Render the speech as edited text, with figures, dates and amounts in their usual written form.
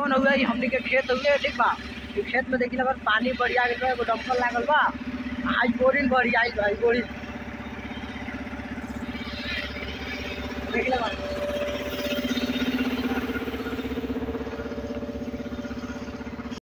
जौन हुआ हमनी के खेत हुए ठीक बा। खेत में देखी अगर पानी बढ़िया गई एगो डंपर लागल बा। आज बोरिंग बढ़िया बोरिंग देख